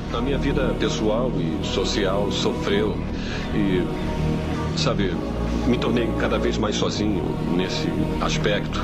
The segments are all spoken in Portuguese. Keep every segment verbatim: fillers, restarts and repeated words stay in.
A minha vida pessoal e social sofreu e, sabe, me tornei cada vez mais sozinho nesse aspecto.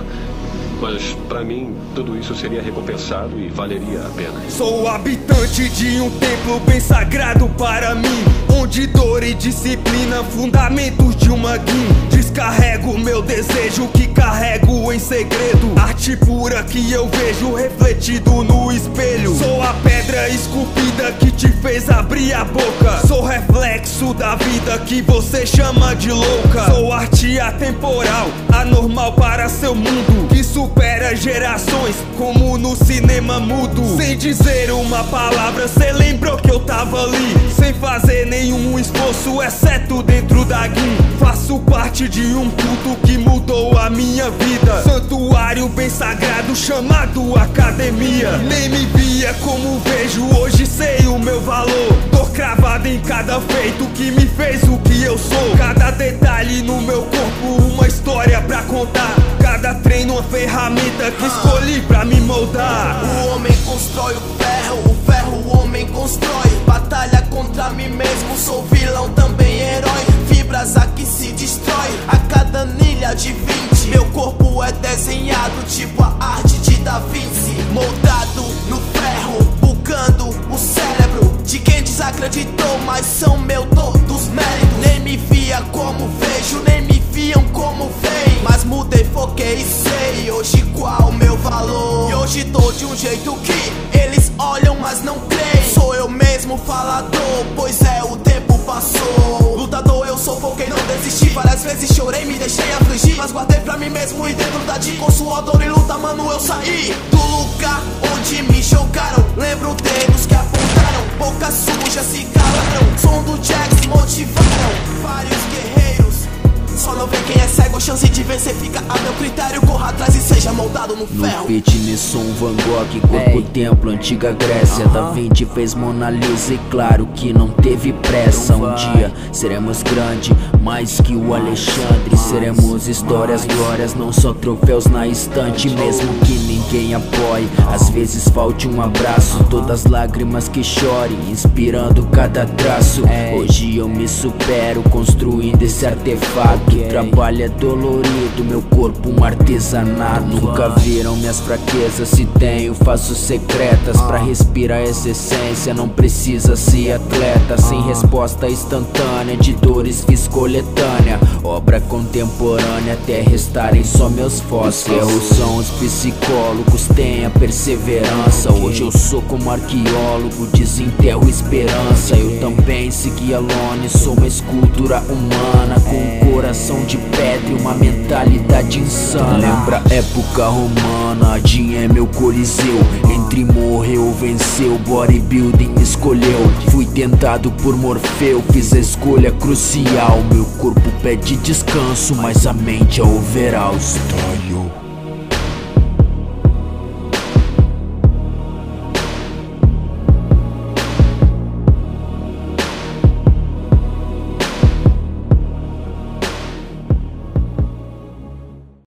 Mas, pra mim, tudo isso seria recompensado e valeria a pena. Sou habitante de um templo bem sagrado para mim, onde dor e disciplina, fundamentos de uma guim. Descarrego meu desejo que carrego em segredo, arte pura que eu vejo refletido no espelho. Sou a pedra esculpida que te fez abrir a boca, sou reflexo da vida que você chama de louca. Sou arte atemporal, anormal para seu mundo, que supera gerações, como no cinema mudo. Sem dizer uma palavra, cê lembrou que eu tava ali, sem fazer nenhum esforço, exceto dentro da guim. Faço parte de um culto que mudou a minha vida, santuário bem sagrado chamado academia. Nem me via como vejo, hoje sei o meu valor. Tô cravado em cada feito que me fez o que eu sou. Cada detalhe no meu corpo, uma história pra contar. Cada treino uma ferramenta que escolhi pra me moldar. O homem constrói o ferro, o ferro o homem constrói. Batalha contra mim mesmo, sou vilão também herói. Fibras aqui se destrói, a cada anilha de vinte. Meu corpo é desenhado tipo a arte de Da Vinci, moldado no ferro, bugando o cérebro de quem desacreditou, mas são meu todos méritos. Nem me via como vejo, nem me viam como veem, mas mudei, foquei e sei hoje qual o meu valor. E hoje tô de um jeito que eles olham mas não creem. Sou eu mesmo falador, pois é, o tempo passou. Lutador eu sou, foquei, não desisti. Várias vezes chorei, me deixei afligir, mas guardei pra mim mesmo e dentro da de com suor, dor e luta, mano, eu saí do lugar onde me jogaram. Lembro dedos que apontaram, boca suja se calaram. Som do Jax motivaram vários guerreiros. Só não vê quem é cego, a chance de vencer fica a meu critério. Corra atrás e seja moldado no ferro. No fitness sou um Van Gogh, corpo templo, antiga Grécia. Da Vinci fez Mona Lisa e claro que não teve pressa. Um dia seremos grande, mais que o Alexandre. Seremos histórias, glórias, não só troféus na estante. Mesmo que ninguém apoie, às vezes falte um abraço. Todas lágrimas que chore, inspirando cada traço. Hoje eu me supero, construindo esse artefato. O trabalho é dolorido, meu corpo um artesanato. Nunca viram minhas fraquezas, se tenho faço secretas. Pra respirar essa essência não precisa ser atleta. Sem resposta instantânea, de dores fiz coletânea. Obra contemporânea até restarem só meus fósseis. Erros são os psicólogos, tenha perseverança. Hoje eu sou como arqueólogo, desenterro esperança. Eu também segui a lona e sou uma escultura humana, com um coração de pedra e uma mentalidade insana. Lembra a época romana, Jim é meu coliseu. Entre morreu, venceu, bodybuilding me escolheu. Fui tentado por Morfeu, fiz a escolha crucial. Meu corpo pede descanso, mas a mente é overall. Style.